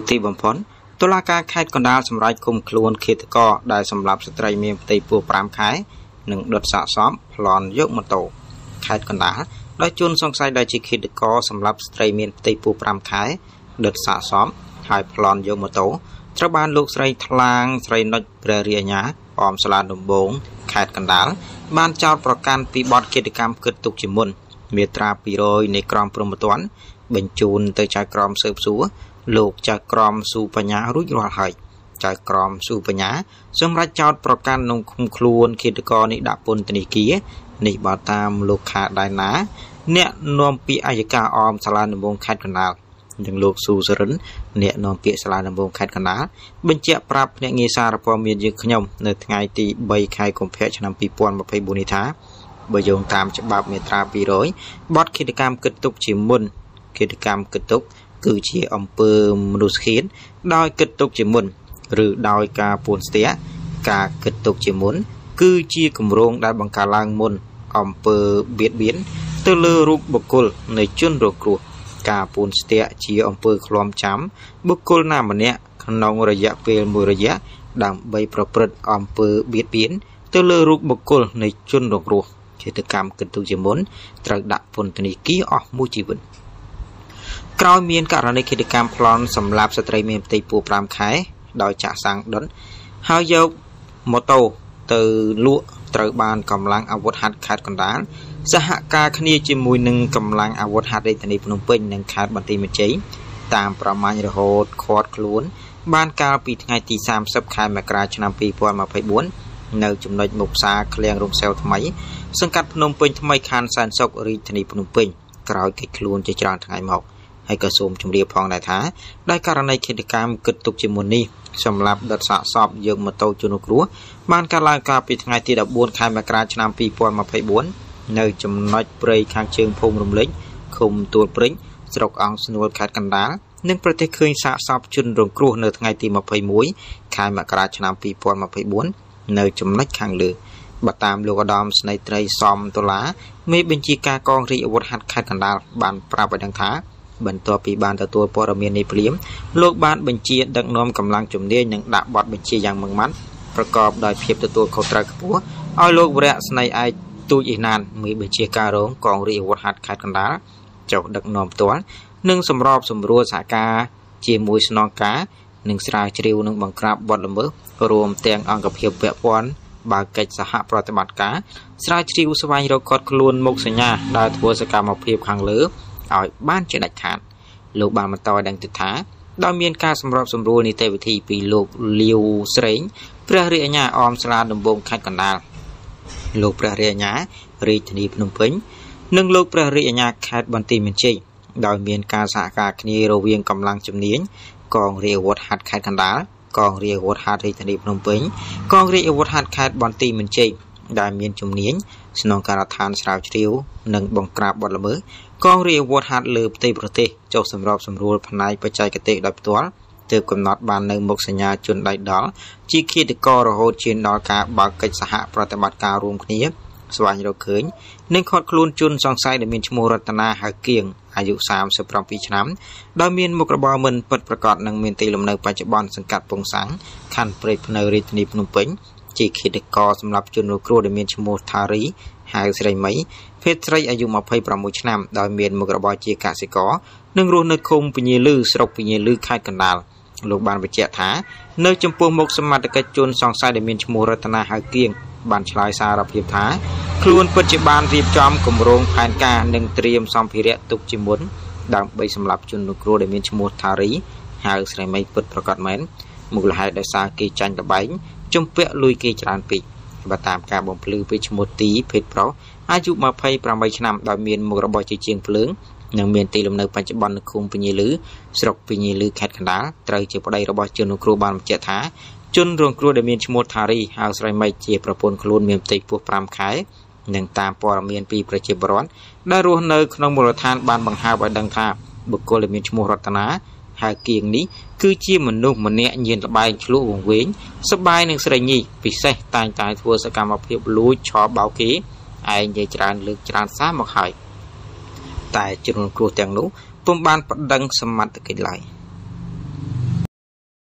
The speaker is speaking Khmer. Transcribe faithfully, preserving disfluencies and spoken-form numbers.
ទីបំផុតតុលាការខេត្តកណ្ដាលសម្រេចឃុំខ្លួនឃាតករដែលសម្លាប់ស្ត្រីមានផ្ទៃពោះប្រាំខែនិងដុតសាកសមប្លន់យកម៉ូតូខេត្តកណ្ដាលដោយជនសង្ស័យដែលជាឃាតករសម្លាប់ស្ត្រីមានផ្ទៃពោះប្រាំខែដុតសាកសមហើយប្លន់យកម៉ូតូត្រូវបានលោកស្រីថ្លាងស្រីនុចព្រះរាជអាជ្ញាអមសាលាដំបងខេត្តកណ្ដាលបានចោទប្រកាន់ពីបទឃាតកម្មគិតទុកជាមុនមាត្រាពីររយនៃក្រមព្រហ្មទណ្ឌបញ្ជូនទៅចៅក្រមស៊ើបសួរលោកចៅក្រមស៊ូបញ្ញារួចរាល់ហើយចៅក្រមស៊ូបញ្ញាសម្រាប់ចោទប្រកាន់ក្នុងឃុំខ្លួនឃាតករនេះដាក់ពន្ធនាគារនេះបើតាមលោកខាដៃណាអ្នកនាំពាក្យអัยការអមសាលាដំបងខេត្តកណ្ដាលនិងលោកស៊ូសរិនអ្នកនាំពាក្យសាលាដំបងខេត្តកណ្ដាលបញ្ជាក់ប្រាប់អ្នកងារសារព័ត៌មានយើងខ្ញុំនៅថ្ងៃទីបីខែកុម្ភៈឆ្នាំពីរពាន់ម្ភៃបួននេះថាបើយោងតាមច្បាប់មាត្រាពីររយបទឃាតកម្មគិតទុកជាមុនឃាតកម្មគិតទុកគឺជាអំពើមនុស្សឃាតដោយគិតទុកជាមុនឬដោយការពួនស្ទាក់ការគិតទុកជាមុនគឺជាគម្រោងដែលបង្កើតឡើងមុនអំពើបៀតបៀនទៅលើរូបបុគ្គលនៃជនរងគ្រោះការពួនស្ទាក់ជាអំពើឃ្លាំចាំបុគ្គលណាម្នាក់ក្នុងរយៈពេលមួយរយៈដើម្បីប្រព្រឹត្តអំពើបៀតបៀនទៅលើរូបបុគ្គលនៃជនរងគ្រោះឃាតកម្មគិតទុកជាមុនត្រូវដាក់ពន្ធនាគារអស់មួយជីវិតក្រោយមានករណីឃាតកម្មប្លន់សម្លាប់ស្ត្រីមានផ្ទៃពោះប្រាំខែដោយចាក់សាំងដុនហើយយកម៉ូតូទៅលក់ត្រូវបានកម្លាំងអាវុធហត្ថខេត្តកណ្ដាលសហការគ្នាជាមួយនឹងកម្លាំងអាវុធហត្ថរាជធានីភ្នំពេញនិងខេត្តបន្ទាយមានជ័យតាមប្រមាញ់រហូតឃាត់ខ្លួនបានកាលពីថ្ងៃទីសាមសិបខែមករាឆ្នាំពីរពាន់ម្ភៃបួននៅចំណុចមុខផ្សារឃ្លាំងរំសេវថ្មីសង្កាត់ភ្នំពេញថ្មីខណ្ឌសែនសុខរាជធានីភ្នំពេញក្រោយគេចខ្លួនជាច្រើនថ្ងៃមកហើយក៏សូមជម្រាបផងដែរថាដោយករណីឃាតកម្មគិតទុកជាមុននេះសម្រាប់ដុតសាកសពយកម៉ូតូជនរងគ្រោះបានកើតឡើងកាលពីថ្ងៃទីដប់បួនខែមករាឆ្នាំពីរពាន់ម្ភៃបួននៅចំណុចព្រៃខាងជើងភូមិរំលេចឃុំទួលព្រិចស្រុកអង្គស្នួលខេត្តកណ្ដាលនិងប្រទេសឃើញសាកសពជនរងគ្រោះនៅថ្ងៃទីម្ភៃមួយខែមករាឆ្នាំពីរពាន់ម្ភៃបួននៅចំណុចខាងលើបើតាមលោកឧត្តមស្នេហ៍ត្រីសំដុល្លារមេបញ្ជាការកងរាជអាវុធហត្ថខេត្តកណ្ដាលបានប្រាប់ឲ្យដឹងថាបន្ទាប់ពីបានទទួលព័ត៌មាននេះភ្លាមលោកបានបញ្ជាដឹកនាំកម្លាំងជំនាញនិងដាក់បទបញ្ជាយ៉ាងម៉ឺងម៉ាត់ប្រកបដោយភាពទទួលខុសត្រូវខ្ពស់ឲ្យលោកវរៈស្នេហ៍ឯកទូចអ៊ីណានមេបញ្ជាការរងកងរាជអាវុធហត្ថខេត្តកណ្ដាលចុះដឹកនាំផ្ទាល់និងសម្របសម្រួលសហការជាមួយស្នងការនិងស្រាវជ្រាវនិងបង្ក្រាបបទល្មើសរួមទាំងអង្គភាពពាក់ព័ន្ធបើកិច្ចសហប្រតិបត្តិការស្រាវជ្រាវស្វែងរកគាត់ខ្លួនមុខសញ្ញាដែលធ្វើសកម្មភាពខាងលើឲ្យបានជាដាច់ខាតលោកបានបន្តឲ្យដឹងទៀតថាដោយមានការសម្របសម្រួលនីតិវិធីពីលោកលាវស្រេងព្រះរាជអាជ្ញាអមសាលាដំបងខេត្តកណ្ដាលលោកព្រះរាជអាជ្ញារាជធានីភ្នំពេញនិងលោកព្រះរាជអាជ្ញាខេត្តបន្ទាយមានជ័យដោយមានការសហការគ្នារវាងកម្លាំងជំនាញកងរាជអាវុធហត្ថខេត្តកណ្ដាលកងរាជអាវុធហត្ថរាជធានីភ្នំពេញកងរាជអាវុធហត្ថខេត្តបន្ទាយមានជ័យដែលមានជំនាញស្នងការដ្ឋានស្រាវជ្រាវនិងបង្ក្រាបបទល្មើសកងរាជអាវុធហត្ថលើផ្ទៃប្រទេសចុះសម្របសម្រួលផ្នែកបច្ចេកទេសដោយផ្ទាល់ទើបកំណត់បាននៅមុខសញ្ញាជនដៃដល់ជាឃាតកររហូតឈានដល់ការបើកកិច្ចសហប្រតិបត្តិការរួមគ្នាស្វែងរកឃើញនិងឃាត់ខ្លួនជនសង្ស័យដែលមានឈ្មោះរតនាហៅគៀងអាយុសាមសិបប្រាំពីរឆ្នាំដោយមានមុខរបរមិនពិតប្រាកដនិងមានទីលំនៅបច្ចុប្បន្នសង្កាត់ពងសាំងខណ្ឌព្រែកភ្នៅរាជធានីភ្នំពេញជាឃាតករសម្រាប់ជនរងគ្រោះដែលមានឈ្មោះថារីហៅស្រីមីភេទស្រីអាយុម្ភៃប្រាំមួយឆ្នាំដោយមានមុខរបរជាកសិករនិងរស់នៅឃុំពញាលឺស្រុកពញាលឺខេត្តកណ្ដាលលោកបានបញ្ជាក់ថានៅចំពោះមុខសមត្ថកិច្ចជនសង្ស័យដែលមានឈ្មោះរតនាហៅគៀងបានឆ្លើយសារភាពថាខ្លួនពិតជាបានរៀបចំគម្រោងផែនការនិងត្រៀមសម្ភារៈទុកជាមុនដើម្បីសម្រាប់ជនរងគ្រោះដែលមានឈ្មោះថារីហៅស្រីមីពិតប្រាកដមែនមូលហេតុដោយសារគេចាញ់តបែងជំពាក់លុយគេច្រើនពេកបើតាមការបំភ្លឺពីឈ្មោះទីភេទប្រុសអាយុម្ភៃប្រាំបីឆ្នាំដោយមានមុខរបរជាជាងភ្លើងនិងមានទីលំនៅបច្ចុប្បន្ននៅឃុំពញាលឺស្រុកពញាលឺខេត្តកណ្ដាលត្រូវជាប្តីរបស់ជនរងគ្រោះបានបញ្ជាក់ថាជនរងគ្រោះដែលមានឈ្មោះថារីហៅស្រីមីជាប្រពន្ធខ្លួនមានផ្ទៃពោះប្រាំខែនិងតាមព័ត៌មានពីប្រជាពលរដ្ឋដែលរស់នៅក្នុងមូលដ្ឋានបានបង្ហើបឲ្យដឹងថាបុគ្គលដែលមានឈ្មោះរតនាហៅគៀងនេះគឺជាមនុស្សម្នាក់ញៀនល្បែងឆ្លក់វង្វេងសបាយនឹងស្រីញីពិសេសតែងតែធ្វើសកម្មភាពលួចឆោបបោកគេឯងនិយាយច្រើនលើកច្រើនសារមកហើយតែជនរងគ្រោះទាំងនោះពុំបានប្តឹងសមត្ថកិច្ចឡើយ